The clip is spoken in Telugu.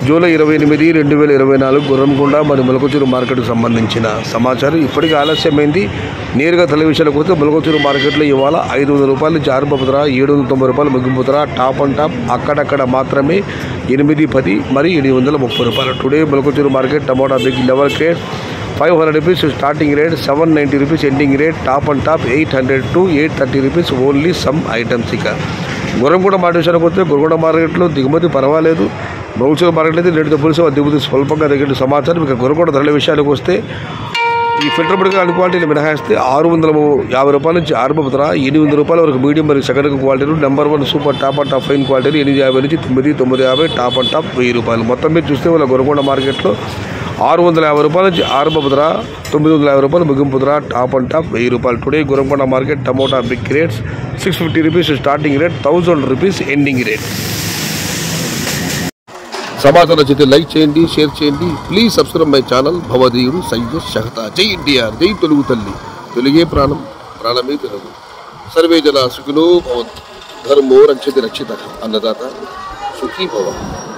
జూలై 28, 2024 గుర్రంకొండ మరియు మొలకచూరు మార్కెట్కు సంబంధించిన సమాచారం. ఇప్పటికీ ఆలస్యమైంది. నేరుగా టెలివిజన్లకు వస్తే మొలకచూరు మార్కెట్లో ఇవాళ 500 రూపాయల నుంచి ఆరంభపు ధర, 790 రూపాయలు ముగింపు ధర, టాప్ అండ్ టాప్ అక్కడక్కడ మాత్రమే 810 మరియు 730 రూపాయలు. Today Molakachuru market tomato big level grade 500 rupees starting rate, 790 rupees ending rate, top and top 800 to 830 rupees only some items. ఇక గుర్రంకొండ మార్కెట్ విషయానికి వస్తే గుర్రంకొండ మార్కెట్లో దిగుమతి పర్వాలేదు. మొలకచూరు మార్కెట్ అయితే రేటుతో పోలిసి దిగుమతి స్వల్పంగా తగ్గిన సమాచారం. ఇక గుర్రంకొండ ధరల విషయానికి వస్తే ఈ ఫిల్టర్ బుడ్ క్వాలిటీలు మినహాయిస్తే 650 రూపాయల నుంచి ఆరంభపు ధర, 800 రూపాయల వరకు మీడియం మరియు సెకండ్ క్వాలిటీలు, number 1 super top and top fine క్వాలిటీలు 850 నుంచి 950, టాప్ అండ్ టాప్ 1000 రూపాయలు. మొత్తం మీద చూస్తే వాళ్ళ గుర్రంకొండ మార్కెట్లో 650 రూపాయల నుంచి ఆరంభపు ధర, 950 రూపాయలు ముగింపు ధర, టాప్ అండ్ టాప్ 1000 రూపాయలు. Today Gurramkonda market tomato big rates 650 rupees starting rate, 1000 rupees ending rate. సమాచారం నచ్చితే లైక్ చేయండి, షేర్ చేయండి. ప్లీజ్ సబ్స్క్రైబ్ మై ఛానల్ భవదీయుడు సయ్యద్ షహతా. జై ఎన్టీఆర్, జై తెలుగు తల్లి, తెలుగే ప్రాణం, ప్రాణమే తెలుగు. సర్వే జన సుఖినో భవంతు, ధర్మో రక్షతి రక్షిత, అన్నదాత సుఖీ భవ.